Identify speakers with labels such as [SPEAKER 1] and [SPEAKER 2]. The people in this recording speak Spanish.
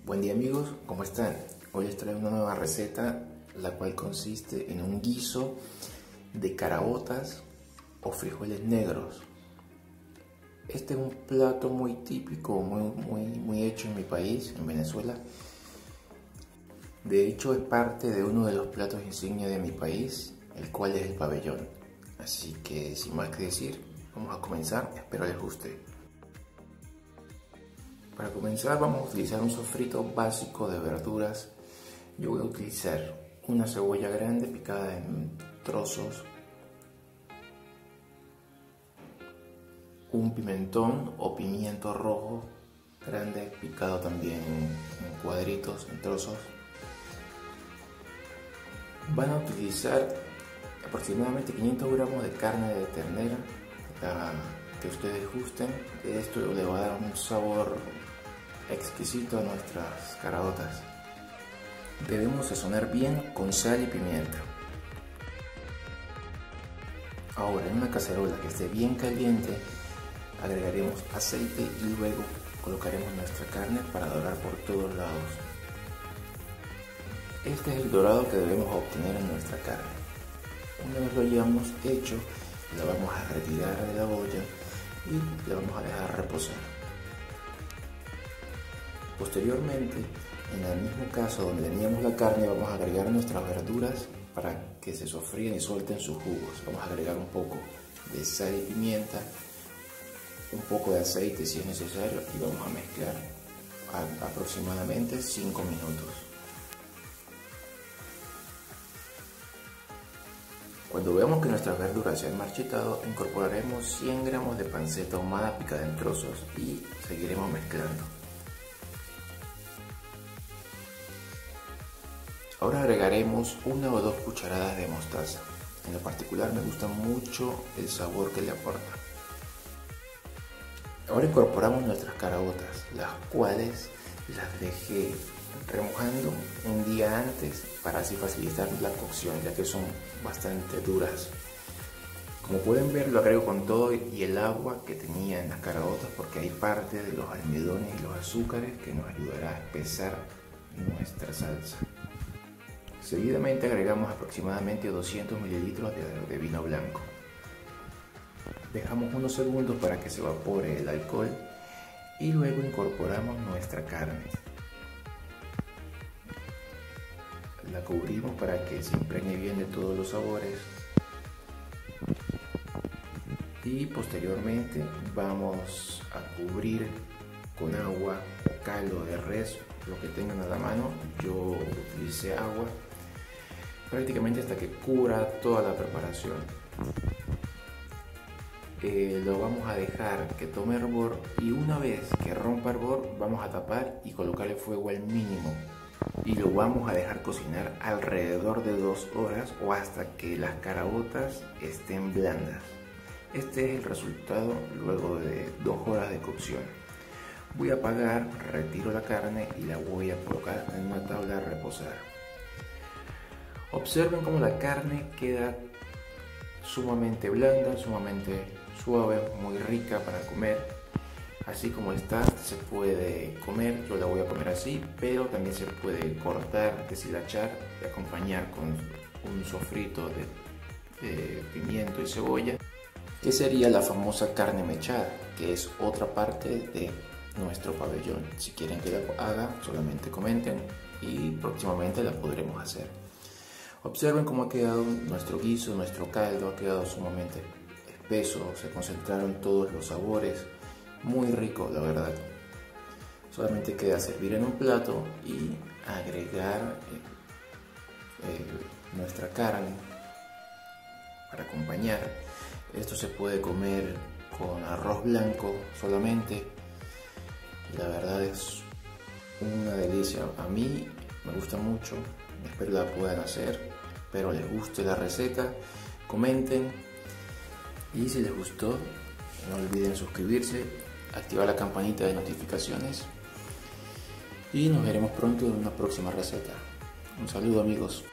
[SPEAKER 1] Buen día amigos, ¿cómo están? Hoy les traigo una nueva receta, la cual consiste en un guiso de caraotas o frijoles negros. Este es un plato muy típico, muy hecho en mi país, en Venezuela. De hecho, es parte de uno de los platos insignia de mi país, el cual es el pabellón. Así que, sin más que decir, vamos a comenzar, espero les guste. Para comenzar vamos a utilizar un sofrito básico de verduras. Yo voy a utilizar una cebolla grande picada en trozos, un pimentón o pimiento rojo grande picado también en cuadritos, en trozos. Van a utilizar aproximadamente 500 gramos de carne de ternera, la que ustedes gusten. Esto le va a dar un sabor exquisito a nuestras caraotas. Debemos sazonar bien con sal y pimienta. Ahora, en una cacerola que esté bien caliente, agregaremos aceite y luego colocaremos nuestra carne para dorar por todos lados. Este es el dorado que debemos obtener en nuestra carne. Una vez lo hayamos hecho, la vamos a retirar de la olla y la vamos a dejar reposar. Posteriormente, en el mismo caso donde teníamos la carne, vamos a agregar nuestras verduras para que se sofríen y suelten sus jugos. Vamos a agregar un poco de sal y pimienta, un poco de aceite si es necesario y vamos a mezclar aproximadamente 5 minutos. Cuando veamos que nuestras verduras se han marchitado, incorporaremos 100 gramos de panceta ahumada picada en trozos y seguiremos mezclando. Ahora agregaremos 1 o 2 cucharadas de mostaza. En lo particular me gusta mucho el sabor que le aporta. Ahora incorporamos nuestras caraotas, las cuales las dejé remojando un día antes para así facilitar la cocción, ya que son bastante duras. Como pueden ver, lo agrego con todo y el agua que tenía en las caraotas, porque hay parte de los almidones y los azúcares que nos ayudará a espesar nuestra salsa. Seguidamente agregamos aproximadamente 200 mililitros de vino blanco. Dejamos unos segundos para que se evapore el alcohol y luego incorporamos nuestra carne. La cubrimos para que se impregne bien de todos los sabores y posteriormente vamos a cubrir con agua o caldo de res, lo que tengan a la mano. Yo utilicé agua prácticamente hasta que cubra toda la preparación. Lo vamos a dejar que tome hervor y una vez que rompa hervor vamos a tapar y colocar el fuego al mínimo y lo vamos a dejar cocinar alrededor de 2 horas o hasta que las caraotas estén blandas. Este es el resultado luego de 2 horas de cocción. Voy a apagar, retiro la carne y la voy a colocar en una tabla a reposar. Observen cómo la carne queda sumamente blanda, sumamente suave, muy rica para comer. Así como está, se puede comer. Yo la voy a comer así, pero también se puede cortar, deshilachar y acompañar con un sofrito de pimiento y cebolla, que sería la famosa carne mechada, que es otra parte de nuestro pabellón. Si quieren que la haga, solamente comenten y próximamente la podremos hacer. Observen cómo ha quedado nuestro guiso, nuestro caldo, ha quedado sumamente espeso, se concentraron todos los sabores, muy rico la verdad. Solamente queda servir en un plato y agregar nuestra carne para acompañar. Esto se puede comer con arroz blanco solamente. La verdad es una delicia. A mí me gusta mucho, espero la puedan hacer. Espero les guste la receta, comenten y si les gustó no olviden suscribirse, activar la campanita de notificaciones y nos veremos pronto en una próxima receta. Un saludo amigos.